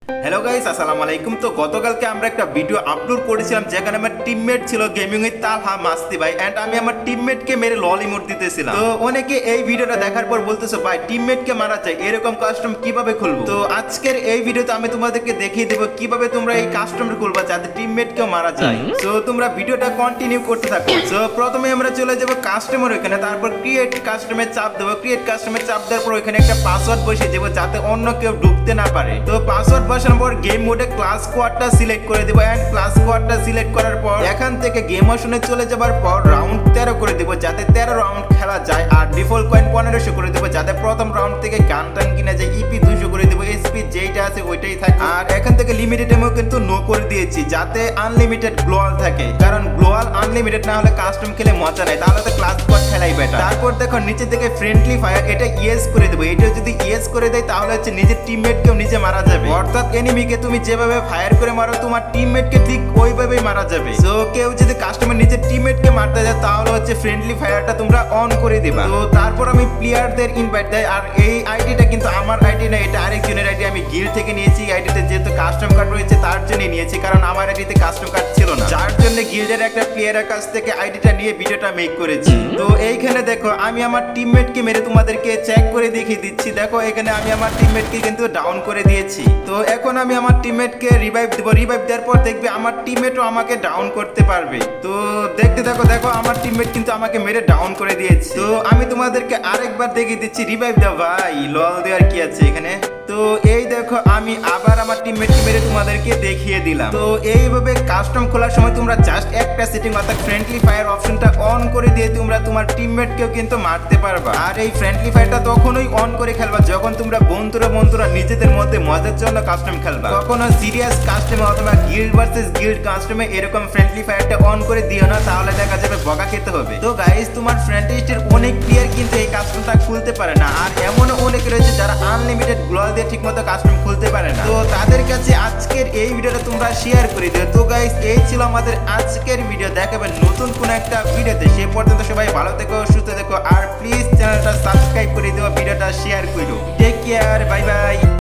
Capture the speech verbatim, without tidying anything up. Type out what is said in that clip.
Hello guys, আসসালামু আলাইকুম। তো গতকালকে আমরা একটা ভিডিও আপলোড করেছিলাম যেখানে আমার টিমমেট ছিল গেমিং এর তালহা মাস্তি ভাই, এন্ড আমি আমার টিমমেটকে মেরে লল ইমোট দিতেছিলাম। তো অনেকে এই ভিডিওটা দেখার পর বলতেছে ভাই টিমমেটকে মারা যায়, এরকম কাস্টম কিভাবে খুলবো? তো আজকের এই ভিডিওতে আমি তোমাদেরকে দেখিয়ে দেবো কিভাবে তোমরা এই কাস্টমটা খুলবা যাতে টিমমেটকেও মারা যায়। তো তোমরা ভিডিওটা কন্টিনিউ করতে থাকো। তো প্রথমে আমরা চলে যাব কাস্টমার ওখানে, তারপর ক্রিয়েট কাস্টমারে চাপ দেবো। ক্রিয়েট কাস্টমারে চাপ দেওয়ার পর ওখানে একটা পাসওয়ার্ড বসিয়ে দেবো যাতে অন্য কেউ ঢুকতে না পারে। তো পাসওয়ার্ড বসানোর পর গেম মোডে ক্লাস স্কোয়াডটা সিলেক্ট করে দেবো, এন্ড ক্লাস স্কোয়াডটা সিলেক্ট করার পর এখান থেকে গেম অপশনে চলে যাবার পর রাউন্ড তেরো করে দেবো যাতে তেরো রাউন্ড খেলা যায়। আর ডিফল্ট কয়েন পনেরোশো করে দেবো যাতে প্রথম রাউন্ড থেকে গান টান কিনা যায়। ইপি দুইশো করে দেবো, এসপি যেইটা আছে ওইটাই থাকে। আর এখান থেকে লিমিটেড এমও কিন্তু নো করে দিয়েছি যাতে আনলিমিটেড গ্লোয়াল থাকে, কারণ গ্লোয়াল আনলিমিটেড না হলে কাস্টম খেলে মজা নাই, তাহলে তো ক্লাস স্কোয়াড খেলাই বেটার। তারপর দেখো নিচে থেকে ফ্রেন্ডলি ফায়ার, এটা ইয়েস করে দেবো। এটা যদি ইয়েস করে দেয় তাহলে হচ্ছে নিজের টিমমেটকেও নিজে মারা যাবে, অর্থাৎ এনিমিকে তুমি যেভাবে ফায়ার করে মারো তোমার টিমমেটকে ঠিক ওইভাবেই মারা যাবে। সো কেউ যদি কাস্টমার নিজের টিমমেটকে মারতে যায় তাহলে হচ্ছে ফ্রেন্ডলি ফায়ারটা তোমরা অন করে দিবা। তো তারপর আমি প্লেয়ারদের ইনভাইট দেই। আর এই আইডিটা কিন্তু আমার আইডি না, এটা আরেকজনের আইডি, আমি গিল্ড থেকে নিয়েছি। আইডিতে যেহেতু কাস্টম কার্ড রয়েছে তার জন্যই নিয়েছি, কারণ আমার আইডিতে কাস্টম কার্ড ছিল না, যার জন্য গিল্ডের একটা প্লেয়ারের কাছ থেকে আইডিটা নিয়ে ভিডিওটা মেক করেছি। তো এইখানে দেখো আমি আমার টিমমেটকে মেরে তোমাদেরকে চেক করে দেখিয়ে দিচ্ছি। দেখো এখানে আমি আমার টিমমেটকে কিন্তু ডাউন করে দিয়েছি। তো এখন আমি আমার টিমমেটকে রিভাইভ দেবো। রিভাইভ দেওয়ার পর দেখবে আমার টিমমেটও আমাকে ডাউন করতে পারবে। তো দেখতে দেখো দেখো আমার টিমমেট কিন্তু আমাকে মেরে ডাউন করে দিয়েছে। তো আমি তোমাদেরকে আরেকবার দেখিয়ে দিচ্ছি, রিভাইভ দাও ভাই, লল দেওয়ার কি আছে এখানে। তো এই দেখো আমি আবার আমার টিমমেটকে মেরে তোমাদেরকে দেখিয়ে দিলাম। তো এইভাবে কাস্টম খোলার সময় তোমরা জাস্ট একটা সেটিং অর্থাৎ ফ্রেন্ডলি ফায়ার অপশনটা অন করে দিয়ে তোমরা তোমার টিমমেটকেও কিন্তু মারতে পারবা। আর এই ফ্রেন্ডলি ফায়ারটা তখনই অন করে খেলবা যখন তোমরা বন্ধুরা বন্ধুরা নিজেদের মধ্যে মজার জন্য কাস্টম খেলবা, কখনো সিরিয়াস কাস্টমে অথবা গিল্ড ভার্সেস গিল্ড কাস্টমে এরকম ফ্রেন্ডলি ফায়ারটা অন করে দিও না, তাহলে দেখা যাবে বকা খেতে হবে। তো গাইস তোমার ফ্রেন্ড লিস্টের অনেক প্লেয়ার কিন্তু এই কাস্টমটা খুলতে পারে না, আর এমনও অনেক রয়েছে যারা আনলিমিটেড গ্লোয়াল দিয়ে ঠিকমতো কাস্টম খুলতে পারে না। তো তাদের কাছে আজকের এই ভিডিওটা তোমরা শেয়ার করে দিও। তো গাইস এই ছিল আমাদের আজকের ভিডিও, দেখাবেন নতুন কোন একটা ভিডিওতে। সে পর্যন্ত সবাই ভালো থেকো, সুস্থ থেকো, আর প্লিজ চ্যানেলটা সাবস্ক্রাইব করে দিও, ভিডিওটা শেয়ার করো। Take care, bye by.